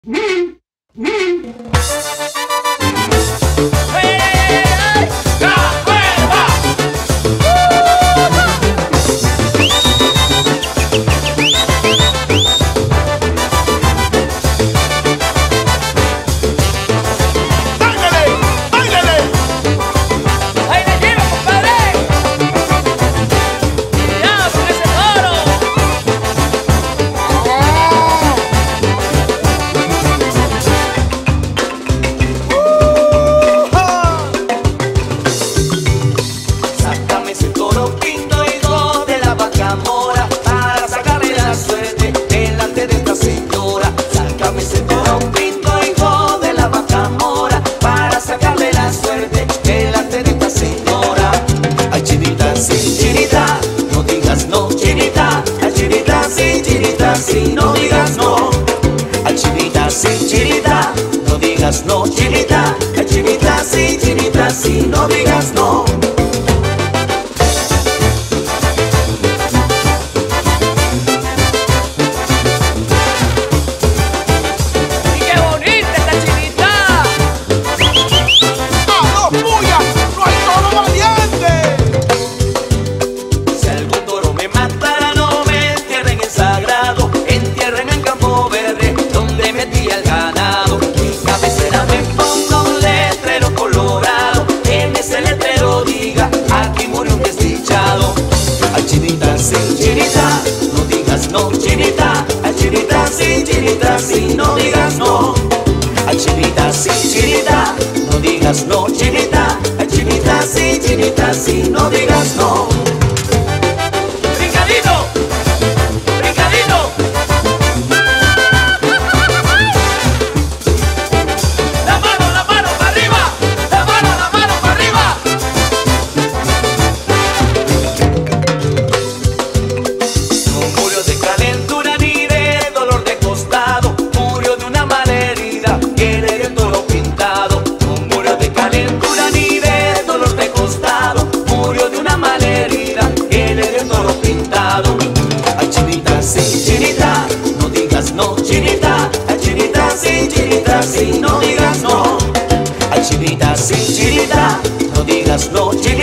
Sí, no digas no. Ay, chinita, sí, chinita, no digas no, chinita. Ay, chinita, sí, no digas no. ¡Y qué bonita esta chinita! ¡Ah, no, puya! ¡No hay toro valiente! Si algún toro me matara, no me entierren en sagrado, entiérrenme en campo verde, donde metí al ganado. Mi cabecera me ponga un letrero colorado, en ese letrero diga, aquí murió un desdichado. Ay, chinita, sí, chinita, no digas no, chinita. Ay, chinita, sí, no digas no. Ay, chinita, no digas no, chinita. Ay, chinita, sí, no digas no. ¡Brincadito! ¡Brincadito! ¡La mano para arriba! ¡La mano para arriba! No murió de calentura ni de dolor de costado, murió de una mala herida que le dio el toro pintado. No murió de calentura ni de dolor de costado, murió de una mala herida que le dio el toro pintado. Ay, chinita, sí, chinita, no digas no, chinita. Ay, chinita, sí, no digas no. Ay, chinita, sí, chinita, no digas no, chinita.